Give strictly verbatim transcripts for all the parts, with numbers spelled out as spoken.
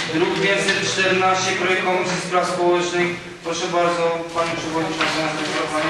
Druk pięćset czternaście, projekt Komisji Spraw Społecznych. Proszę bardzo, Pani Przewodnicząca na zaproszenie.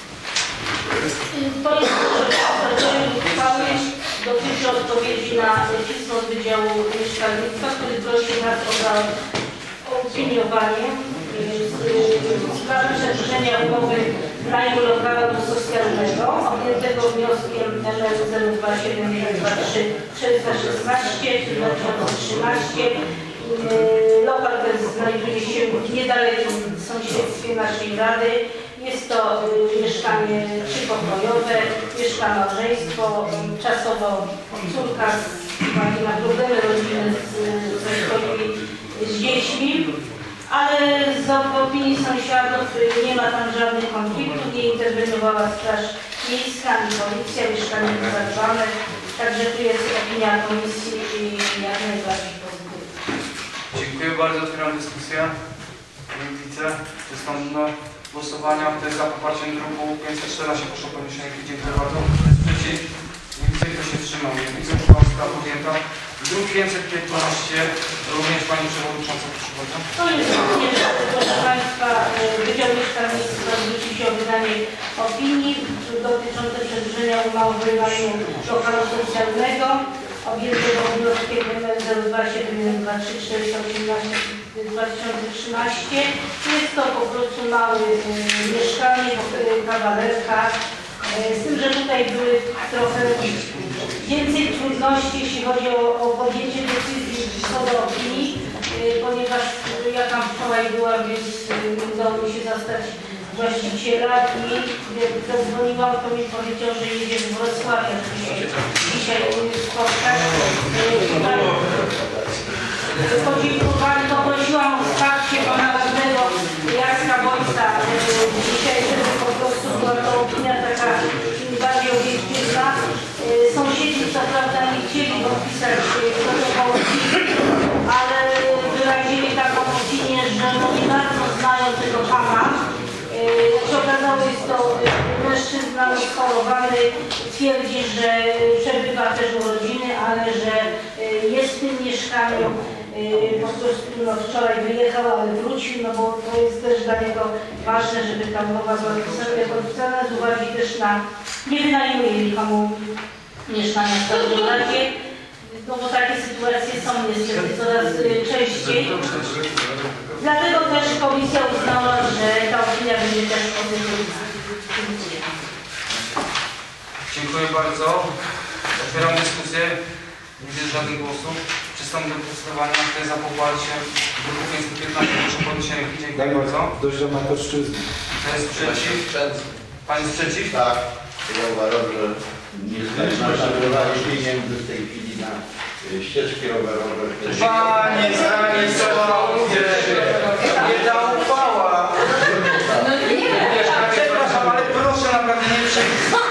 To jest projekt uchwały, dotyczy odpowiedzi na pismo z Wydziału Mieszkalnictwa, który prosi nas o zaopiniowanie sprawy przedłużenia umowy najmu lokalu socjalnego objętego wnioskiem M L zero dwa siedem jeden dwa trzy czterysta szesnaście dwa tysiące trzynaście. Lokal ten znajduje się w niedalekim sąsiedztwie naszej Rady. Jest to mieszkanie trzypokojowe, mieszka małżeństwo, czasowo córka z uwagi na problemy rodzinne z, z dziećmi, ale z opinii sąsiadów nie ma tam żadnych konfliktów, nie interweniowała Straż Miejska ani Policja, mieszkanie jest zadbane, także tu jest opinia komisji i jak najbardziej pozytywna. Dziękuję bardzo, otwieram dyskusję. Nie widzę, przystąpimy do głosowania. Kto jest za poparciem druku pięćset czternaście, proszę o podniesienie ręki. Dziękuję bardzo. Kto jest przeciw? Nie widzę, kto się wstrzymał. Nie widzę, uchwała została podjęta. Druk pięćset piętnaście, również Pani Przewodnicząca, proszę bardzo. To jest również, proszę Państwa, Wydział Mieszkalnictwa zwrócił się o wydanie opinii dotyczące przedłużenia umowy najmu lokalu socjalnego objętego wnioskiem M L zero dwa siedem jeden dwa trzy czterysta osiemnaście dwa tysiące trzynaście. Jest to po prostu małe mieszkanie, kawalerka. Z tym, że tutaj były trochę więcej trudności, jeśli chodzi o, o podjęcie decyzji co do opinii, ponieważ ja tam wczoraj byłam, więc udało mi się zastać właściciela i jak zadzwoniłam, to mi powiedział, że jedzie z Wrocławia dzisiaj, dzisiaj spotkać. Podziękowali, poprosiłam o wsparcie pana radnego Jacka Wojta dzisiaj, żeby po prostu była to opinia taka bardziej obiektywna. Sąsiedzi co prawda nie chcieli podpisać protokołu, ale wyrazili taką opinię, że no nie bardzo znają tego pana. Jak się okazało, jest to mężczyzna schorowany, twierdzi, że przebywa też u rodziny, ale że jest w tym mieszkaniu. Po prostu no, wczoraj wyjechał, ale wrócił, no bo to jest też dla niego ważne, żeby ta umowa była podpisana z uwagi też na nie wynajmuje nikomu mieszkania w każdym razie, no bo takie sytuacje są niestety coraz częściej. Dlatego też komisja uznała, że ta opinia będzie też pozytywna. Dziękuję bardzo. Otwieram dyskusję. Nie widzę żadnych głosów. Przystąpimy do głosowania. Kto jest za poparciem druku pięćset piętnaście, proszę podniesienie ręki. Dziękuję bardzo. Dość do Makoszczyzny. Kto jest przeciw? Pan jest przeciw? Tak. Ja uważam, że nie znajdowali pieniędzy w tej chwili na ścieżki rowerowe. Panie zarejestrował się. Nie ta uchwała. Przepraszam, ale proszę naprawdę nie przejść.